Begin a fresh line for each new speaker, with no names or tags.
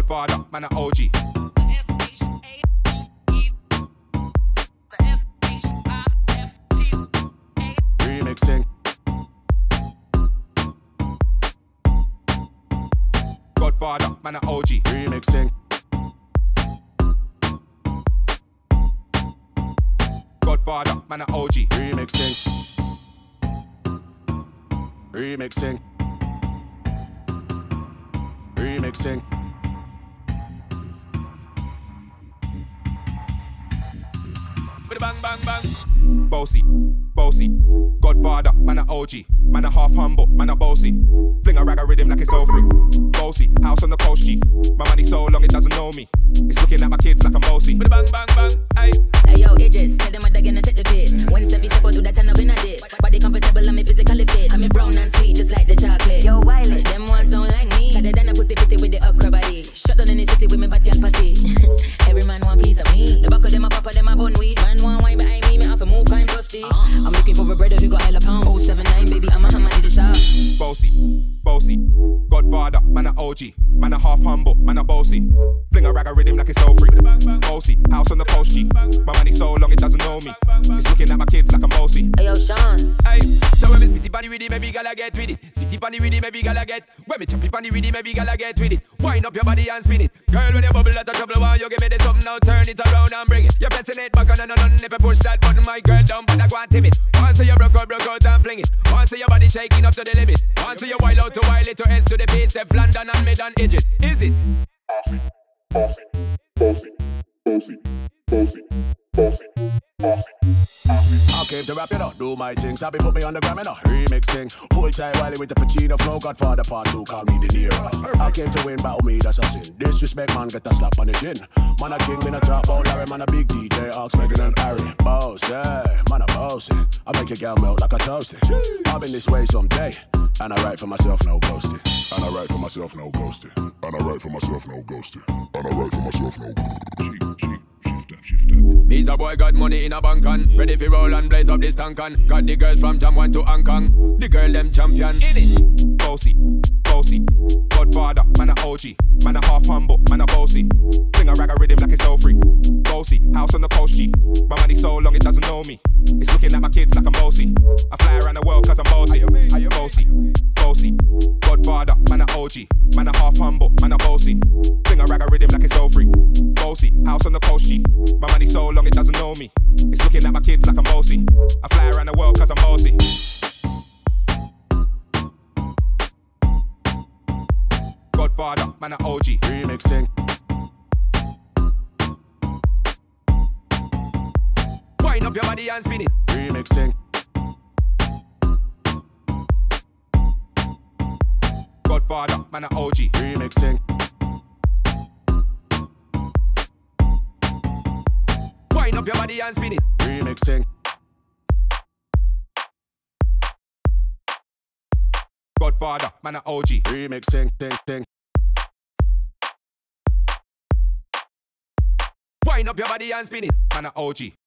Godfather, man a OG. Remixing. Godfather, man a OG. Remixing. Godfather, man a OG. Remixing. Remixing. Remixing. Bang, bang, bang. Boasty, Boasty. Godfather, man a OG. Man a half humble, man a bossy. Fling a rag a rhythm like it's all free. Boasty, house on the coast G. My money so long it doesn't know me. It's looking at my kids like I'm bossy. Bang, bang, bang, aye.
Hey yo, Idris, tell them what they're gonna take the piss. When Steffy step out to that turn up in a diss. Body comfortable and me physically fit. I'm brown and sweet just like the chocolate. Yo, Wiley, them ones sound like me. Better than a pussy fitty with the okra body. Shut down in the city with me bad girl pussy. Every man want piece of me. The back of them a papa, them a bun weed. Man want wine behind me have to move kind dusty. I'm looking for a brother who got hella pounds. 079 baby, I'm a hammer in the shop.
Boasty, Boasty. Godfather, man a OG. Man a half humble, man a bossy. Fling a rag a rhythm like it's all free. Boasty, house on the coast G. My money so long it doesn't know me. It's looking at my kids like I'm bossy.
Hey yo, Sean.
Aye, so when me spitty panny with it, maybe gala get with it. Spitty panny with it, maybe gala get. When me choppy panny with it, maybe gala get with it. Wind up your body and spin it. Girl, when you bubble out of trouble, why you give me the something now? Turn it around and bring it. You're pressing it back on and on. If you push that button, my girl down, but I go and timid. Once you broke out and fling it. Once your body shaking up to the limit. Once you wild out to wild it to S to the base. Stefflon and mid and Idris. Is it?
Bossy, bossy, bossy, bossy, bossy, bossy, bossy.
I came to rap it up, do my thing. Sabi put me on the gram and remixing. Hold tight Wiley with the Pacino flow. Godfather part 2, call me De Niro. I came to win, battle me, that's a sin. Disrespect man, get a slap on the chin. Man a king, me a top out Larry. Man a big DJ, Ox, Megan and Harry. Boss, yeah, man a bossy. I make your girl melt like a toasty. I've been this way someday. And I write for myself, no ghosting.
And I write for myself, no ghosting. And I write for myself, no ghosting. And I write for myself, no ghosting.
Me's a boy got money in a bank on. Ready for roll and blaze up this tank on. Got the girls from Jam 1 to Hong Kong. The girl them champion. In it.
Boasty, Boasty. Godfather, man a OG. Man a half humble, man a bossy. Fling a rag a rhythm like it's all free. Boasty, house on the coast G. My money so long it doesn't know me. It's looking at my kids like I'm bossy. I fly around the world cause I'm bossy. Boasty, Boasty. Godfather, man a OG. Man a half humble, man a bossy. Fling a rag a rhythm like it's all free. Boasty, house on the coast G. My money so long it doesn't know me. It's looking at my kids like I'm bossy. I fly around the world cause I'm bossy. Godfather, man a OG. Remixing.
Wind up your body and spin it.
Remixing. Godfather, man a OG. Remixing.
Wind up your body and spin it.
Remixing. Godfather, man a OG. Remixing, ting.
Wind up your body and spin it.
Man a OG.